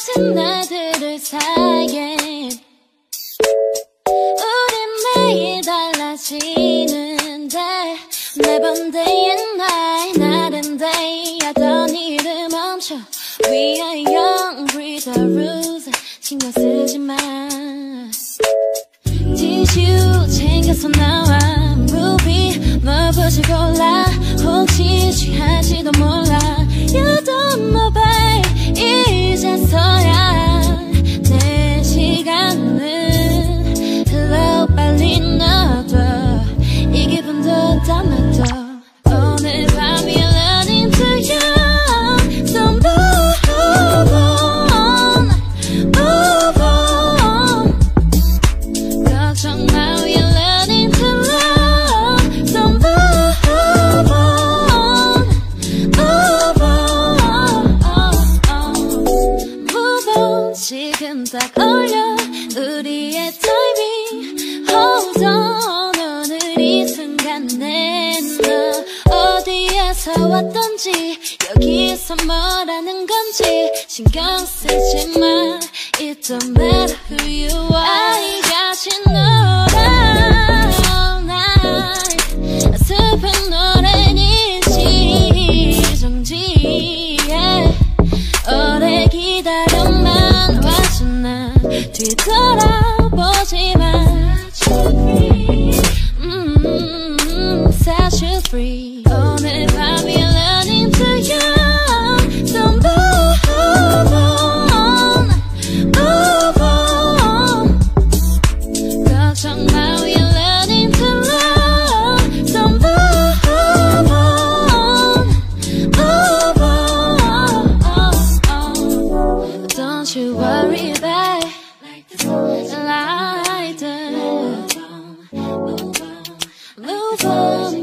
같은 날들을 사이에 우린 매일 달라지는데 매번 day and night night and day 하던 일을 멈춰 We are young, breathe the rules 신경 쓰지 마 티슈 챙겨서 나와 movie 널 보지 골라 혹시 취할지도 몰라 You don't know babe 이제서야 내 시간은 흘러 빨리 놔둬 이 기분도 담아둬 오늘 밤이 learning to you So move on, move on 걱정 마 we're learning to love So move on, move on 지금 딱 어울려 우리의 타이밍 Hold on 오늘 이 순간에 너 어디에서 왔던지 여기서 뭐라는 건지 신경 쓰지 마 It don't matter who you are I 같이 놀아 all night 슬픈 노래니지 정지해 오래 기다려만 와서 난 뒤돌아보지 마 Set you free 오늘 밤이 learning to you So move on, move on 걱정 마 we're learning to love So move on, move on Don't you worry babe like this move on